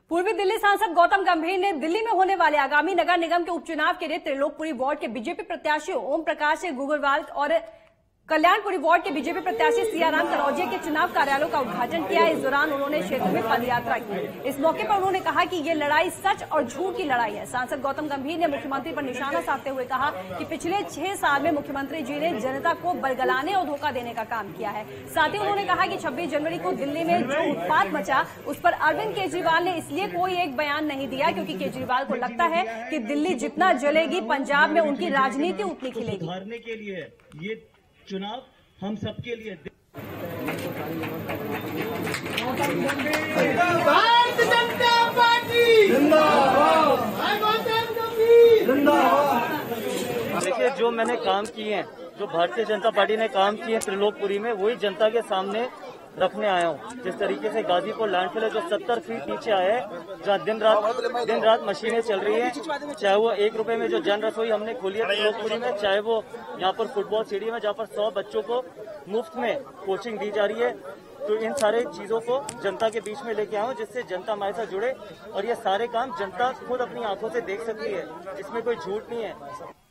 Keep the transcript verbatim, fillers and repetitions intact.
पूर्वी दिल्ली सांसद गौतम गंभीर ने दिल्ली में होने वाले आगामी नगर निगम के उपचुनाव के लिए त्रिलोकपुरी वार्ड के बीजेपी प्रत्याशी ओम प्रकाश गुगरवाल और कल्याणपुरी वार्ड के बीजेपी प्रत्याशी सियाराम कनौजिया के चुनाव कार्यालयों का उद्घाटन किया। इस दौरान उन्होंने क्षेत्र में पदयात्रा की। इस मौके पर उन्होंने कहा कि ये लड़ाई सच और झूठ की लड़ाई है। सांसद गौतम गंभीर ने मुख्यमंत्री पर निशाना साधते हुए कहा कि पिछले छह साल में मुख्यमंत्री जी ने जनता को बरगलाने और धोखा देने का काम किया है। साथ ही उन्होंने कहा कि छब्बीस जनवरी को दिल्ली में जो उत्पात मचा उस पर अरविंद केजरीवाल ने इसलिए कोई एक बयान नहीं दिया क्योंकि केजरीवाल को लगता है कि दिल्ली जितना जलेगी पंजाब में उनकी राजनीति उतनी खिलेगी। सुधारने के लिए ये चुनाव हम सबके लिए। भारतीय जनता पार्टी जिंदाबाद। देखिए, जो मैंने काम किए हैं, जो भारतीय जनता पार्टी ने काम किए हैं त्रिलोकपुरी में, वही जनता के सामने रखने आया हूँ। जिस तरीके से गाजीपुर लैंडफिल है जो सत्तर फीट नीचे आया है, जहाँ दिन रात दिन रात मशीनें चल रही हैं, चाहे वो एक रुपए में जो जन रसोई हमने खोली है त्रिलोकपुरी में, चाहे वो यहाँ पर फुटबॉल स्टेडियम है जहाँ पर सौ बच्चों को मुफ्त में कोचिंग दी जा रही है। तो इन सारे चीजों को जनता के बीच में लेके आया हूँ जिससे जनता हमारे साथ जुड़े और ये सारे काम जनता खुद अपनी आंखों से देख सकती है, इसमें कोई झूठ नहीं है।